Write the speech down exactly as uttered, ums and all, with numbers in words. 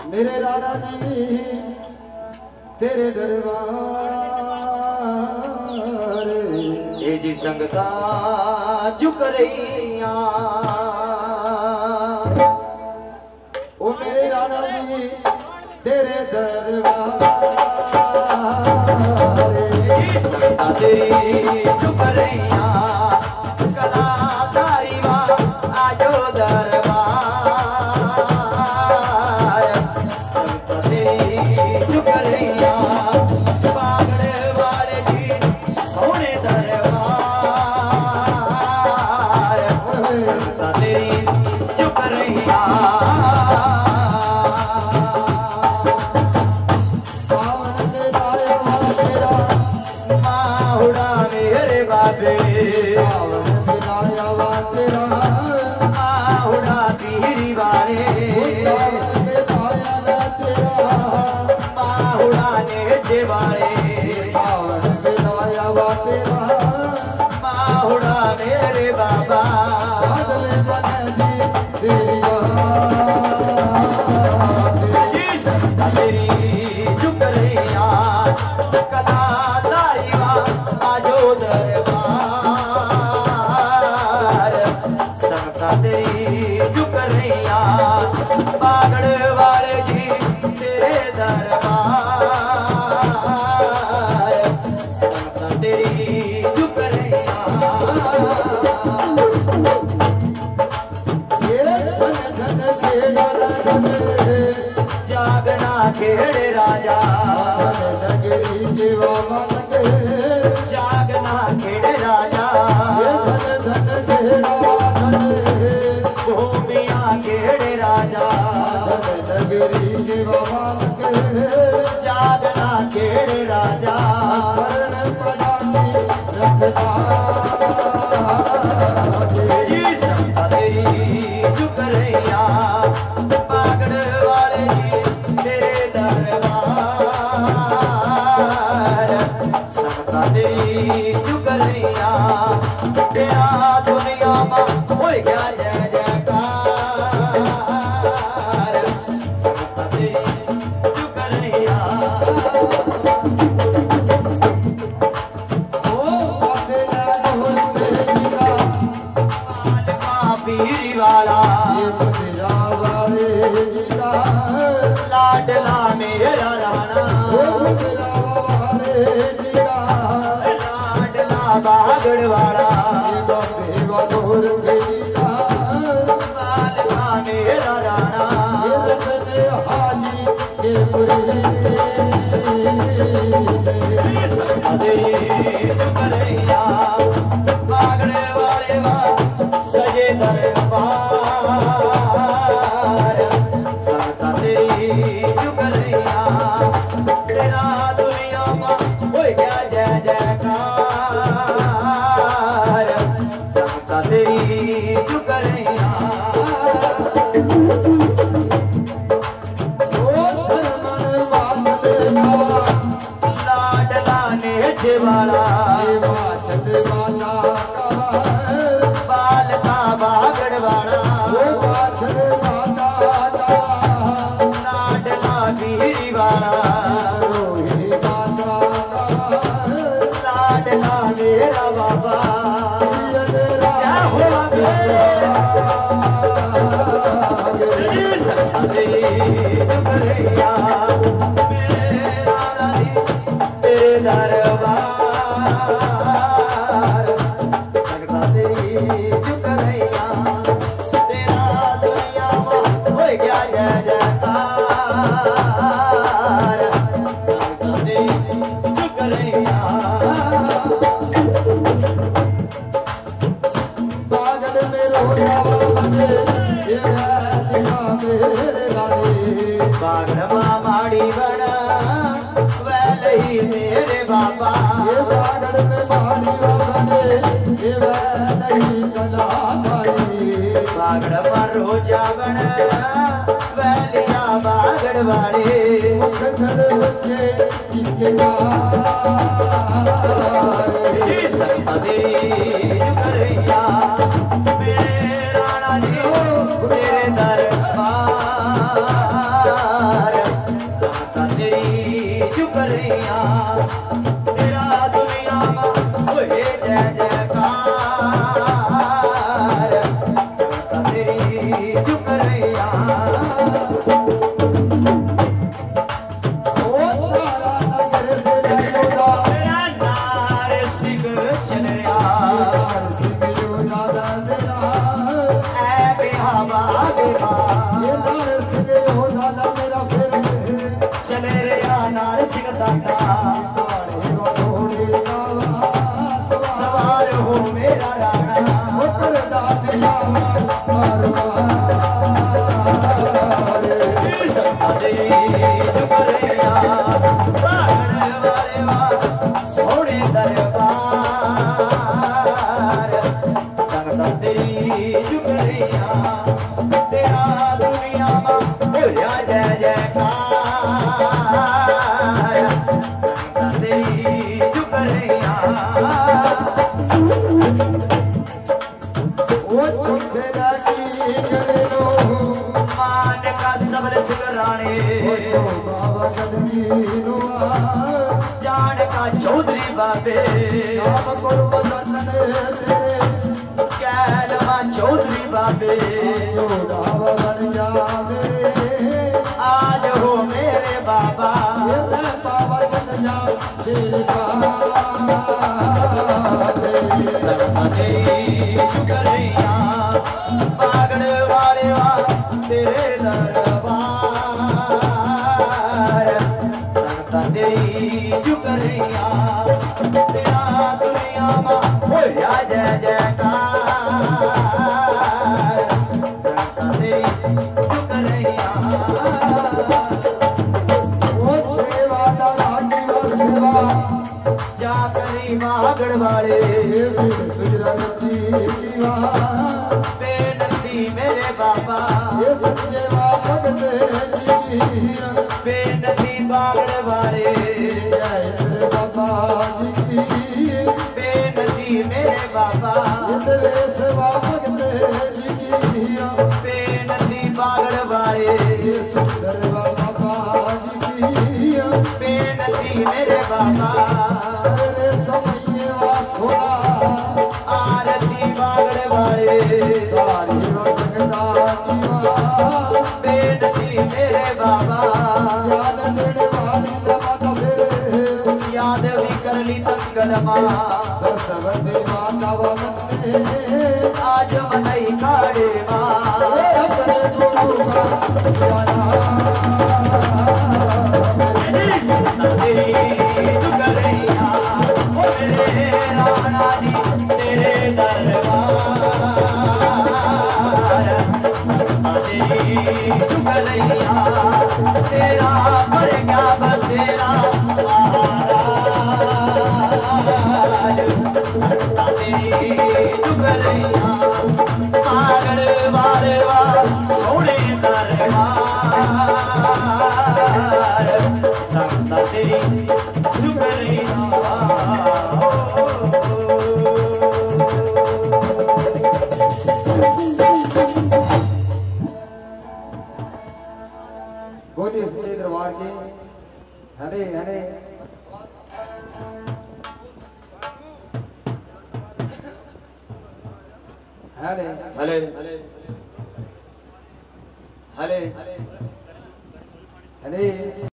मेरे राधा जी तेरे दरबार ए जी संगता झुक रहिया ओ मेरे राधा जी तेरे दरबार संगता तेरी झुक रहिया कलाधारी वा आजो दरबार संगता तेरी झुक रहिया बागड़ वाले जी सोने दरबार संगता तेरी झुक रहिया माहुड़ा मेरे बाबा तेरी झुक रहिया कलाधारी वा आजो दरबार संगता तेरी झुक रहिया बागड़ वाले जी तेरे दरबार संगता तेरी झुक रहिया जागना खेड़े राजा जागना खेड़े राजा भूमिया खेड़े राजा जागना खेड़े राजा संगता तेरी झुक रहिया बागड़ वाले जी तेरे दरबार संगता तेरी झुक रहिया तेरा दुनिया में होए क्या जय जयकार संगता तेरी झुक रहिया पीरी वाला लाडला मेरा राणा लाडला बागड़ वाला लाडला मेरा राणा संगता तेरी झुक रहिया बागड़ वाले वा सजे दरबार संगता तेरी झुक रहिया तेरा दुनिया में होए क्या जय जयकार संगता तेरी झुक रहिया लाडला नेच वाला बाल का बागड़ वाला लाडला बीरी वाला लाडला मेरा बाबा क्या हुआ संगता तेरी झुक रहिया मेरा रानी तेरे दरबार संगता तेरी झुक रहिया तेरा दुनिया में होए क्या जय जयकार संगता तेरी झुक रहिया बागड़ में रोया बागड़ माड़ी बना वैले ही मेरे बाबा बागड़ में माड़ी बागड़ पर रोजा बन वैलिया बागड़ वाले संगता तेरी झुक रहिया मेरे राणा जी तेरे दरबार संगता तेरी शुक्रिया तेरा दुनिया में होए जय जयकार संगता तेरी शुक्रिया सवार हो मेरा राणा सोने दरबार संगता तेरी शुक्रिया तेरा दुनिया में होया जय जयकार संगता तेरी शुक्रिया मान का सबल सुगराने जान का चौधरी बाबे कैलमा चौधरी बाबे आज हो मेरे बाबा शुक्रिया बागड़ वाले वा तेरे दरबार संगता तेरी शुक्रिया तेरा दुनिया में होया जय जयकार संगता तेरी शुक्रिया जाकरी बागड़ वाले बेनती मेरे बाबा बेनती बागड़ वाले बेनती मेरे बाबा बेनती बागड़ वाले बेनती मेरे बाबा आरती बागड़ वाले बेनती मेरे बाबा याद भी कर ली तंगलमा आज मनई काड़े राणा जी तेरे दरबार शुक्रिया तेरा पर क्या बसेरा शुक्रिया पागड़ वाले वा सोने दरबार संगता तेरी शुक्रिया बोलिए सच्चे दरबार के हरे हरे हरे हले हले हरे